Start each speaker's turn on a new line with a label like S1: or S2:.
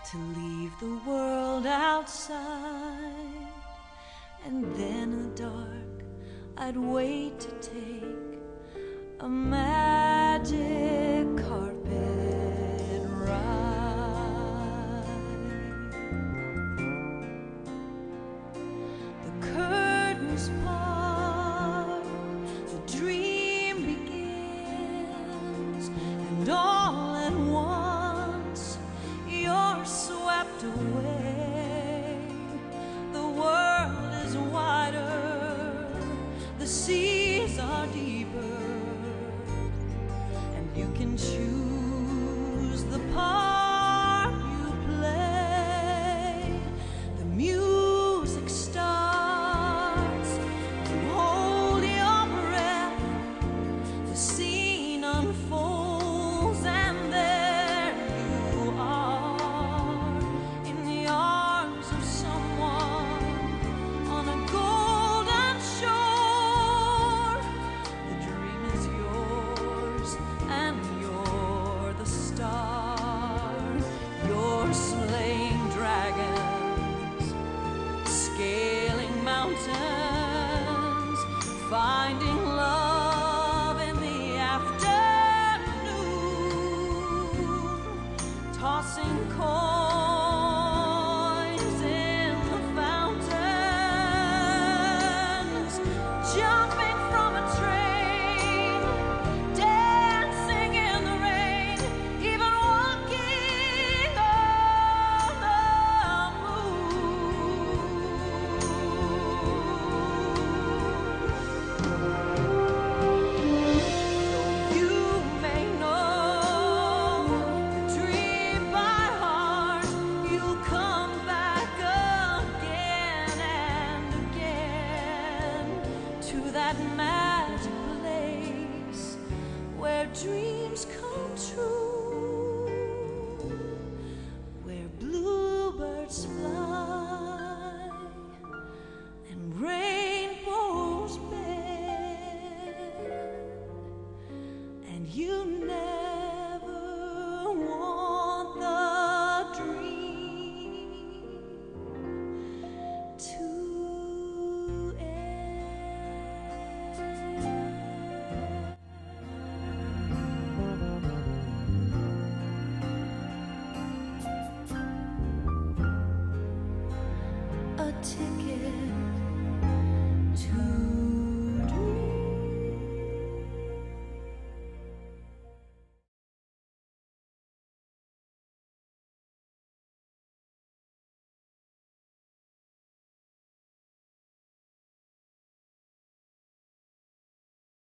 S1: to leave the world outside, and then in the dark I'd wait to take a magic carpet ride. The curtains part, the dream begins, and all at once you're swept away. The world is wider, the seas are deeper, and you can choose the part you play. The music starts, you hold your breath, the scene unfolds, and there you are in the arms of someone on a golden shore. The dream is yours and you're the star. You're slaying dragons, scaling mountains, finding love in the afternoon, tossing coins in the fountains, jumping from a train, dancing in the rain, even walking on the moon. Though you may know the dream by heart, you'll come back again and again to that magic place where dreams come true, where bluebirds fly and rainbows bend, and you never want the dream to end. A ticket